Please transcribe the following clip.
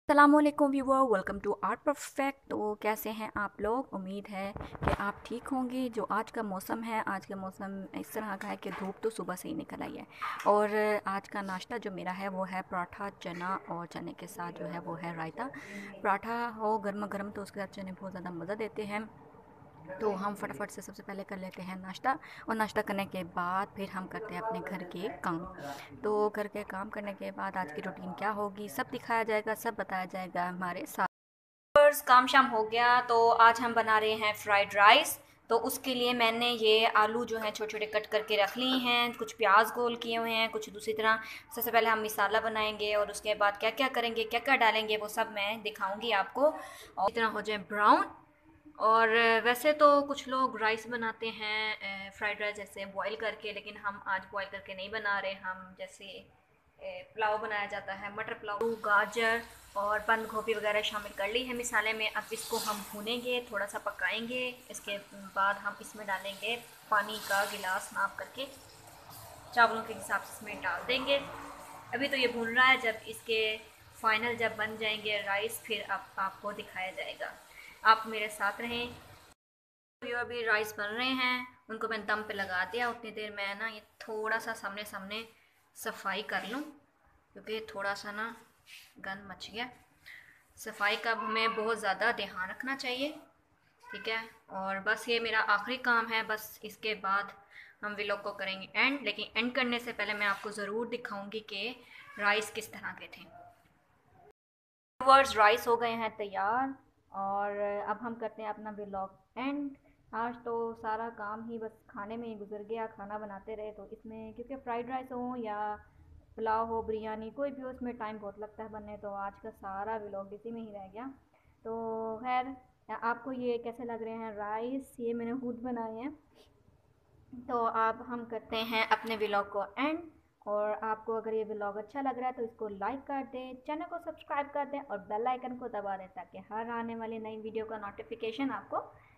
अस्सलामुअलैकुम viewer, welcome to art perfect. तो कैसे हैं आप लोग? उम्मीद है कि आप ठीक होंगे। जो आज का मौसम है, आज का मौसम इस तरह का है कि धूप तो सुबह से ही निकल आई है। और आज का नाश्ता जो मेरा है वो है पराठा, चना, और चने के साथ जो है वो है रायता। पराठा हो गर्मा गर्म तो उसके साथ चने बहुत ज़्यादा मज़ा देते हैं। तो हम फटाफट से सबसे पहले कर लेते हैं नाश्ता, और नाश्ता करने के बाद फिर हम करते हैं अपने घर के काम। तो घर के काम करने के बाद आज की रूटीन क्या होगी सब दिखाया जाएगा, सब बताया जाएगा हमारे साथ। बस काम शाम हो गया, तो आज हम बना रहे हैं फ्राइड राइस। तो उसके लिए मैंने ये आलू जो हैं छोटे छोटे कट करके रख लिए हैं, कुछ प्याज गोल किए हुए हैं, कुछ दूसरी तरह। सबसे पहले हम मसाला बनाएंगे और उसके बाद क्या क्या करेंगे, क्या क्या डालेंगे, वो सब मैं दिखाऊंगी आपको, और इतना हो जाए ब्राउन। और वैसे तो कुछ लोग राइस बनाते हैं, फ्राइड राइस जैसे बॉईल करके, लेकिन हम आज बॉईल करके नहीं बना रहे। हम जैसे पुलाव बनाया जाता है, मटर पुलाव, गाजर और बंद गोभी वगैरह शामिल कर ली है मिसाले में। अब इसको हम भूनेंगे, थोड़ा सा पकाएंगे। इसके बाद हम इसमें डालेंगे पानी का गिलास नाप करके, चावलों के हिसाब से इसमें डाल देंगे। अभी तो ये भून रहा है, जब इसके फाइनल जब बन जाएंगे राइस, फिर अब आपको दिखाया जाएगा। आप मेरे साथ रहें। जो अभी राइस बन रहे हैं उनको मैंने दम पे लगा दिया। उतनी देर मैं ना ये थोड़ा सा सामने सामने सफाई कर लूँ, क्योंकि थोड़ा सा ना गंद मच गया। सफाई का हमें बहुत ज़्यादा ध्यान रखना चाहिए, ठीक है। और बस ये मेरा आखिरी काम है, बस इसके बाद हम व्लॉग को करेंगे एंड। लेकिन एंड करने से पहले मैं आपको ज़रूर दिखाऊंगी कि राइस किस तरह के थे। व्यूअर्स, राइस हो गए हैं तैयार, और अब हम करते हैं अपना व्लॉग एंड। आज तो सारा काम ही बस खाने में ही गुजर गया, खाना बनाते रहे। तो इसमें क्योंकि फ्राइड राइस हो या पुलाव हो, बिरयानी, कोई भी हो, उसमें टाइम बहुत लगता है बनने। तो आज का सारा व्लॉग इसी में ही रह गया। तो खैर, आपको ये कैसे लग रहे हैं राइस? ये मैंने खुद बनाए हैं। तो अब हम करते हैं अपने व्लॉग को एंड। और आपको अगर ये व्लॉग अच्छा लग रहा है तो इसको लाइक कर दें, चैनल को सब्सक्राइब कर दें और बेल आइकन को दबा दें, ताकि हर आने वाली नई वीडियो का नोटिफिकेशन आपको